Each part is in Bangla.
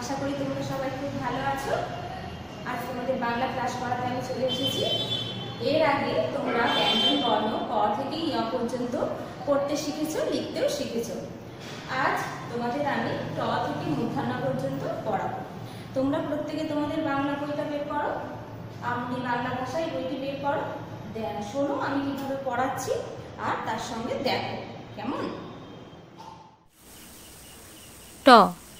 আশা করি তোমরা সবাই খুব ভালো আছো। আজ তোমাদের বাংলা ক্লাস করাতে আমি চলে এসেছি। এর আগে তোমরা ব্যঞ্জন বর্ণ ক থেকে ইয় পর্যন্ত পড়তে শিখেছো, লিখতেও শিখেছো। আজ তোমাদের আমি ট থেকে মূর্ধন্য পর্যন্ত পড়াবো। তোমরা প্রত্যেকে তোমাদের বাংলা বইটা বের করো, আমি বাংলা ভাষায় বইটি বের করো, শোনো আমি কিভাবে পড়াচ্ছি আর তার সঙ্গে দেখো কেমন। ট,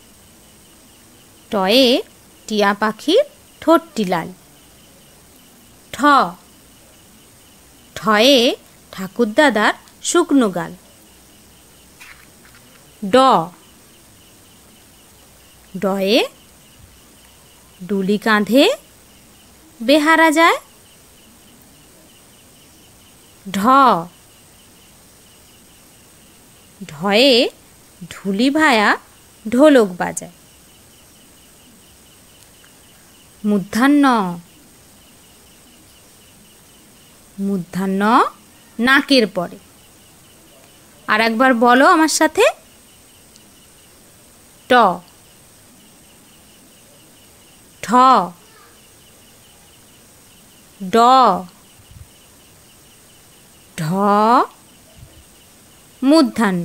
টয়ে টিয়া পাখির ঠোঁটটি লাল। ঠ, ঠয়ে ঠাকুরদাদার শুকনো গাল। ড, ডয়ে ডুলি কাঁধে বেহারা যায়। ঢ, ঢয়ে ঢুলি ভায়া ঢোলক বাজায়। মূর্ধন্য, মূর্ধন্য নাকের পরে। আর একবার বলো আমার সাথে। ট, ঠ, ড, ঢ, মূর্ধন্য।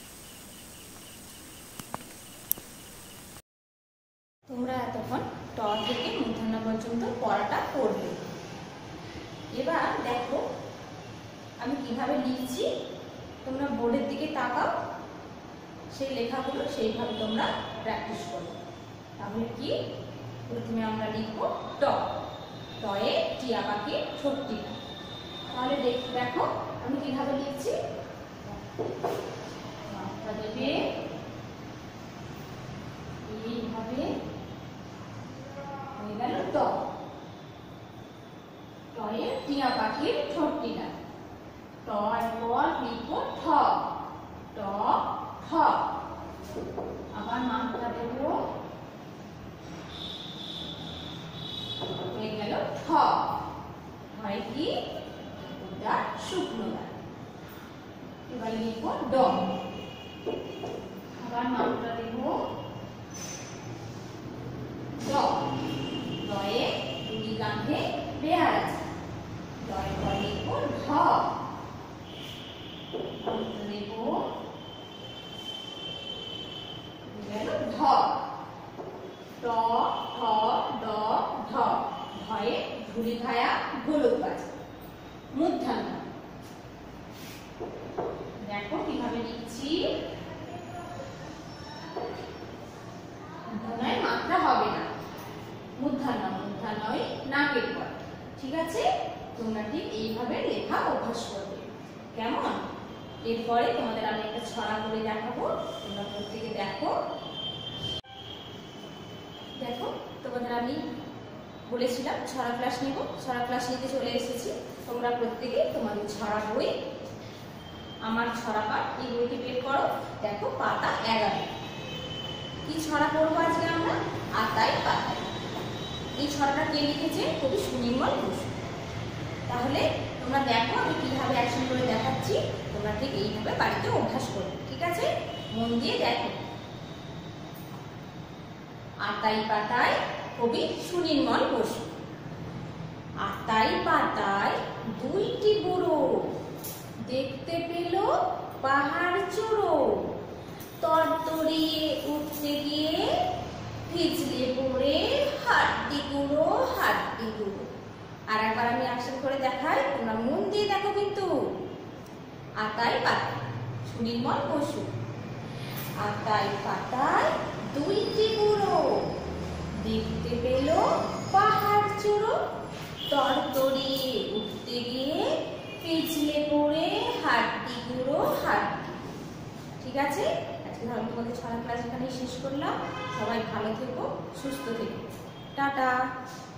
তোমরা এতক্ষণ ট থেকে মূর্ধন্য পর্যন্ত পড়াটা করবে। এবার দেখো আমি কিভাবে লিখছি, তোমরা বোর্ডের দিকে তাকাও, সেই লেখাগুলো সেইভাবে তোমরা প্র্যাকটিস করো। তাহলে কি, প্রথমে আমরা লিখবো ট, টয়ে টিয়া পাখি ঠোঁটটি। তাহলে দেখো আমি কিভাবে লিখছি। মাত্রা দেবে এইভাবে, হয়ে গেল ট, টয়ে টিয়া পাখির ঠোঁটটি লাল। ট পর লিখবো ঠ, ট ঠ। আবার মাত্রা দেব, হয়ে গেল ঠ, হয় কি শুকনো গাল। এবার লিখবো ড, আবার মাত্রা দেব ড, ডয়ে ডুলি কাঁধে বেহারা যায়। ডয় পর লিখবো ঢ, মাত্রা দেব ঢ, ট ঠ ড ঢ, ঢয়ে ঢুলি ভায়া ঢোলক বাজায়। মূর্ধন্য, দেখো কিভাবে লিখছি। মূর্ধন্যয় মাত্রা হবে না, মূর্ধন্য মূর্ধন্যয় নাকের পর। ঠিক আছে, তোমরা ঠিক এইভাবে লেখা অভ্যাস করবে, কেমন। এরপরে তোমাদের আমি একটা ছড়া করে দেখাবো, তোমরা প্রত্যেকে দেখো। দেখো তোমাদের আমি বলেছিলাম ছড়া ক্লাস নেব, ছড়া ক্লাস নিতে চলে এসেছি। তোমরা প্রত্যেকে তোমাদের ছড়া বই, আমার ছড়া পাঠ, এই বইটি বের করো। দেখো পাতা 11। কি ছড়া পড়বো আজকে আমরা? আতায় পাতায়। এই ছড়াটা কে লিখেছে? কবি সুনির্মল বসু। তাহলে তোমরা দেখো আমি কিভাবে অ্যাকশন করে দেখাচ্ছি, তোমরা ঠিক এইভাবে বাড়িতে অভ্যাস করবে। ঠিক আছে, মন দিয়ে দেখো। আতায় পাতায়, কবি সুনির্মল বসু। আতায় পাতায় দুইটি বুড়ো, দেখতে পেল পাহাড় চূড়ো। তরতরিয়ে উঠতে গিয়ে পিছলে পড়ে হাড্ডি গুঁড়ো হাড্ডি গুঁড়ো। আর একবার আমি অ্যাকশন করে দেখাই, তোমরা মন দিয়ে দেখো কিন্তু। আতায় পাতায়, সুনির্মল বসু। আতায় পাতায় দুইটি বুড়ো, দেখতে পেল পাহাড় চূড়ো। তরতরিয়ে উঠতে গিয়ে পিছলে পড়ে হাড্ডি গুঁড়ো হাড্ডি। ঠিক আছে, আজকে আমি তোমাদের ছড়া ক্লাস এখানেই শেষ করলাম। সবাই ভালো থেকো, সুস্থ থেকো, টাটা।